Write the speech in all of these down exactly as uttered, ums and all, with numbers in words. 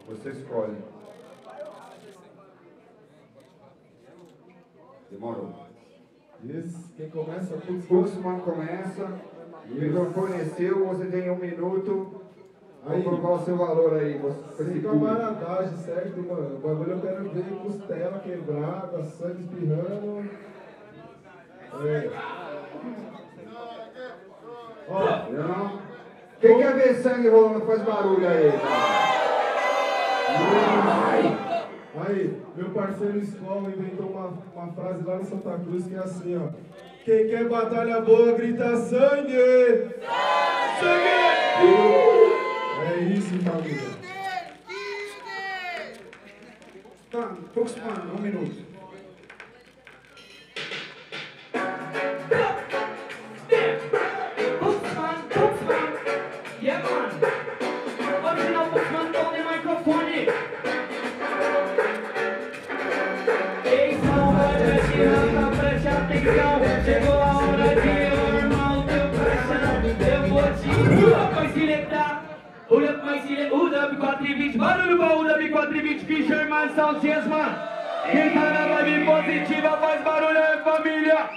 Você escolhe. Demorou. Isso, quem começa? Puxman começa. O microfone é seu, você tem um minuto. Vou colocar o seu valor aí. Sem camaradagem, certo, mano? O bagulho eu quero ver costela quebrada, sangue espirrando. É. Ó, não? Quem quer ver sangue rolando faz barulho aí, cara. Aí, meu parceiro escola inventou uma, uma frase lá em Santa Cruz que é assim, ó. Quem quer batalha boa, grita sangue! Sangue! É isso, família. Tá, poucos mano, um minuto. Yeah, man. Original Puxman com o microfone. Ei, salva, preste atenção, preste atenção. Chegou a hora de eu armar o teu caixão. Eu vou te up mais siletar. O up mais siletar. O W quatro e vinte. Barulho pra o W quatro e vinte. Fischer mais Salsias, mano. Quem tá na vibe positiva faz barulho aí, família.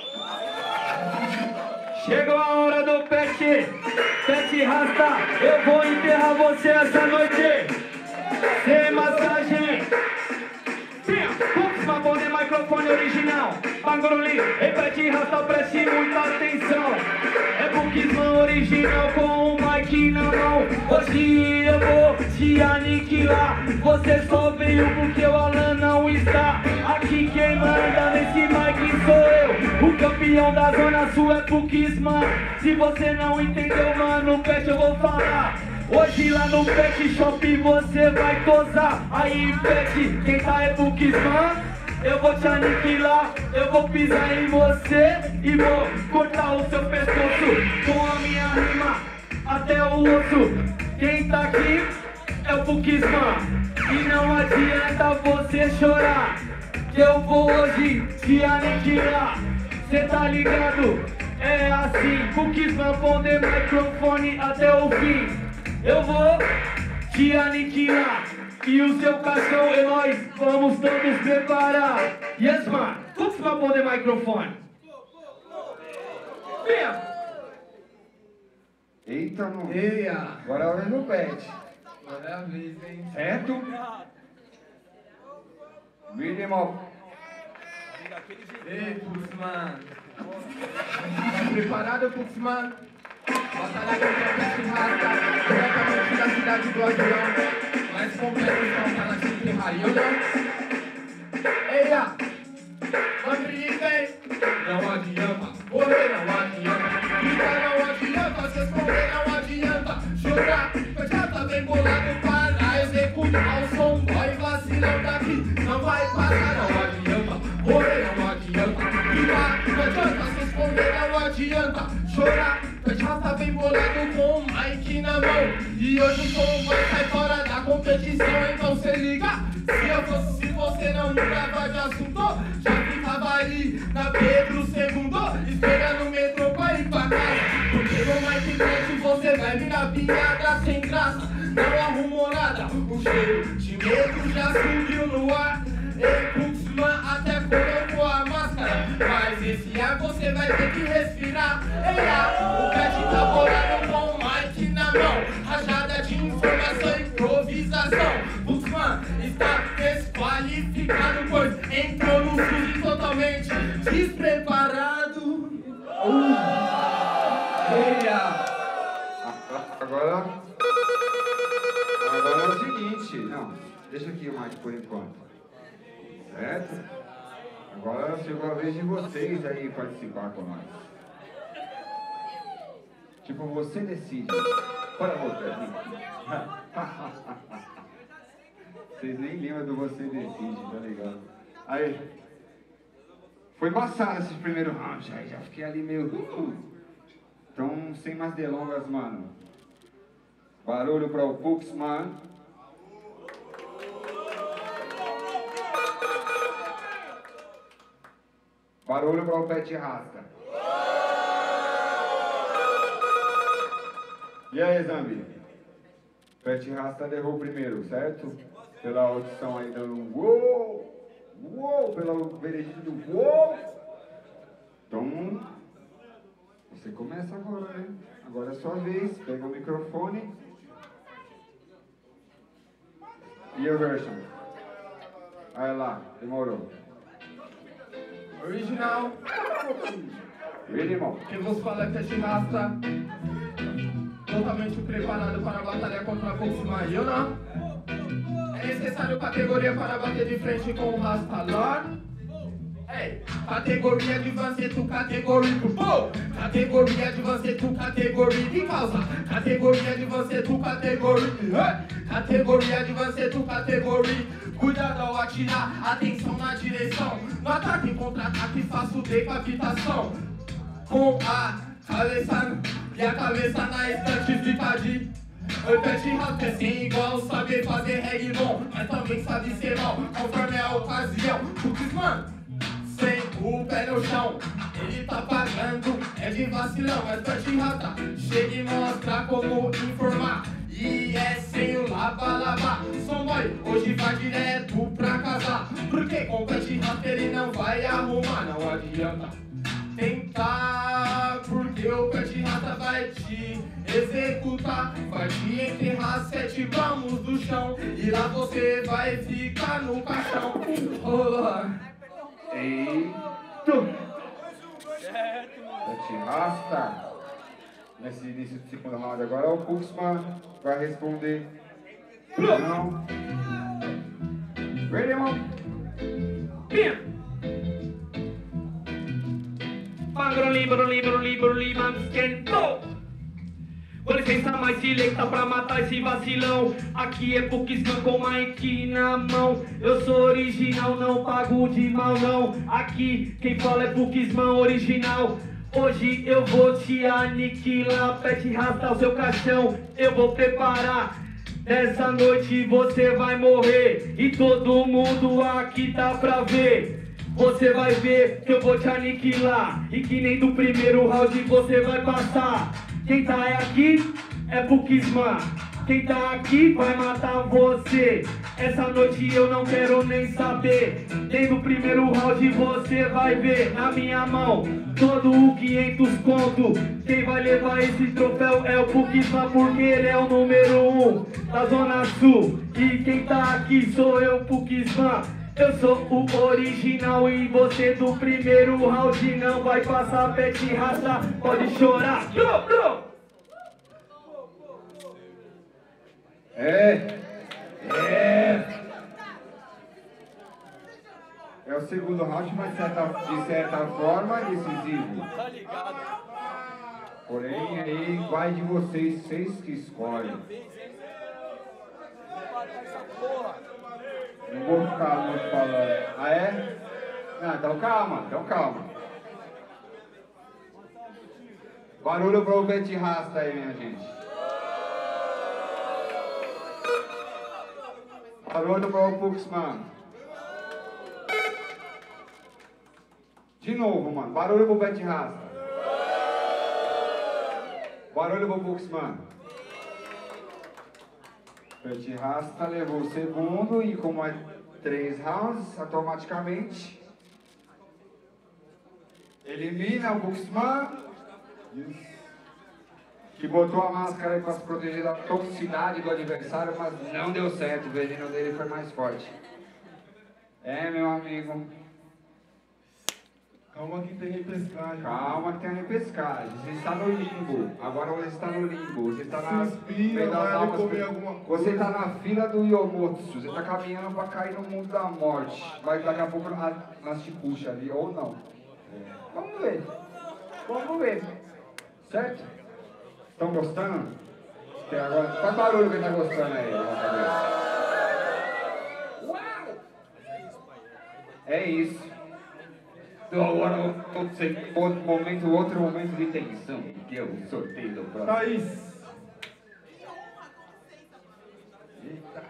Chegou a hora do pet, pet rasta, eu vou enterrar você essa noite, sem massagem. Puxman bom de microfone original, Bangoroli, ei pet rasta, preste muita atenção. É Puxman original com o mic na mão. Hoje eu vou te aniquilar, você só veio porque o Alan não está. Aqui quem manda nesse mic sou eu, o campeão da Zona Sul é Puxman. Se você não entendeu, mano, pet eu vou falar. Hoje lá no Pet Shop você vai gozar. Aí pet, quem tá é Puxman. Eu vou te aniquilar, eu vou pisar em você e vou cortar o seu pescoço com a minha rima até o osso. Quem tá aqui é o Puxman e não adianta você chorar, que eu vou hoje te aniquilar. Cê tá ligado? É assim, Puxman com the microfone até o fim. Eu vou te aniquilar e o seu caixão e nós vamos todos preparar. Yes, man. Puxman com the microfone. Vem. Eita, mano. Eia. Agora é a hora do pet. Agora é a vez, hein? Certo? Mínimo. Ei, Puxman. Tá preparado, Puxman? Batalha contra a peste rasta, diretamente da cidade do avião. Mais completo que a Galaxy de Raiona. Eia! Andrei, não adianta, correr não adianta, gritar não adianta, se esconder não adianta, chorar, já tá bem bolado para executar o som, boy vacilão daqui, não vai passar, não adianta, correr não adianta, gritar não adianta, se esconder não adianta, chorar, já tá bem bolado com o mic na mão, e hoje o som vai sair fora da competição, então cê liga, se eu fosse, se você não mudava de assunto, já ficava ali na Pedro segundo, esperando o metrô pra ir pra casa, porque no mic teste você vai virar piada sem graça, não arrumou nada, o cheiro de medo já subiu no ar, ei Puxman até colocou a máscara, mas esse ar você vai ter que respirar, eia, o pet tá bolado com o mic na mão, rajada de informação e improvisação, Puxman está desqualificado, pois entrou no sujo totalmente despreparado. Uh. Eia. Agora, agora é o seguinte, não, deixa aqui o mic por enquanto, certo? Agora chegou a vez de vocês aí participar com nós. Tipo, você decide. Para você. Vocês nem lembram do você decide, tá ligado? Aí, foi embaçado esses primeiros rounds, já, já fiquei ali meio... Uh. Então, sem mais delongas, mano. Barulho para o Puxman. Barulho para o Pet Rasta. E aí, Zambi? Pet Rasta levou o primeiro, certo? pela audição aí dando uou, uou, pelo veredito do uou. Então, você começa agora, né? Agora é a sua vez, pega o microfone. E a version? Vai lá, demorou. Original. Mínimo. Quem vos fala é Pet Rasta. Totalmente preparado para a batalha contra a Pokémon Yuna. É necessário categoria para bater de frente com o Rasta Lord. Hey, categoria de você, tu categoria do povo. Categoria de você, tu categoria de causa. Categoria de você, tu categoria. Hey, categoria de você, tu categoria. Cuidado ao atirar, atenção na direção. No ataque, contra-ataque, faço decapitação. Com a cabeça e a cabeça na estante fica de. O Pet Rasta é sem igual, saber fazer reggae bom, mas também sabe ser mal, conforme a ocasião. Putz, mano, sem o pé no chão, ele tá pagando, é de vacilão, mas Pet Rasta chega e mostra como informar. E é sem o lava-lava, Sonboy hoje vai direto pra casa, porque com o Pet Rasta ele não vai arrumar, não adianta tentar, porque o Pet Rasta vai te executar, vai te enterrar sete palmos do chão, e lá você vai ficar no caixão. Olá. Eita! Pet Rasta. Nesse início do segundo round agora, o Puxman vai responder. Não. Ready, irmão? Bangroli, baroli, baroli, baroli, mano, esquentou. Com licença, mais direita pra matar esse vacilão. Aqui é Pukisman com Mike na mão. Eu sou original, não pago de mal não. Aqui quem fala é Pukisman original. Hoje eu vou te aniquilar, Pet Rasta o seu caixão, eu vou preparar. Nessa noite você vai morrer e todo mundo aqui tá pra ver. Você vai ver que eu vou te aniquilar e que nem do primeiro round você vai passar. Quem tá aqui é Pukisman, quem tá aqui vai matar você. Essa noite eu não quero nem saber, nem do primeiro round você vai ver. Na minha mão todo o quinhentos conto, quem vai levar esse troféu é o Pukisman, porque ele é o número um da Zona Sul. E quem tá aqui sou eu, Pukisman. Eu sou o original e você do primeiro round não vai passar. Pet Rasta, pode chorar. Bro, bro. É. É. É o segundo round, mas de certa, de certa forma decisivo. Tá ligado? Porém, aí vai de vocês, vocês que escolhem. Não vou ficar muito falando. Ah, é? Não, então calma, então calma. Barulho pro Pet Rasta aí, minha gente. Barulho pro Puxman. De novo, mano. Barulho pro Pet Rasta. Barulho pro Puxman. Pet Rasta levou o segundo e como é três rounds, automaticamente elimina o Puxman, que botou a máscara aí para se proteger da toxicidade do adversário, mas não deu certo, o veneno dele foi mais forte. É, meu amigo. Calma que tem repescagem. Calma que tem a repescagem. Você está no limbo. Agora você está no limbo. Você está na Suspira, das vai almas. comer alguma coisa. Você está na fila do Yomotsu. Você está caminhando para cair no mundo da morte. Vai daqui a pouco nós te puxa ali, ou não. Vamos ver. Vamos ver. Certo? Estão gostando? Até agora. Faz barulho quem está gostando aí. É isso. Então agora outro momento, outro momento de tensão, que é o sorteio do próximo. Thaís. Eita.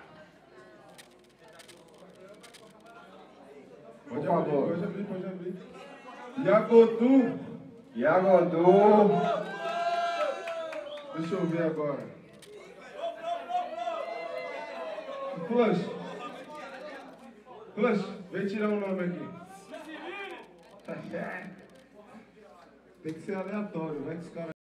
Por Pode favor. abrir, pode abrir, pode abrir. Yagodu. Yagodu. Deixa eu ver agora. Flush. Rush, vem tirar um nome aqui. Tem que ser aleatório, vai que os caras...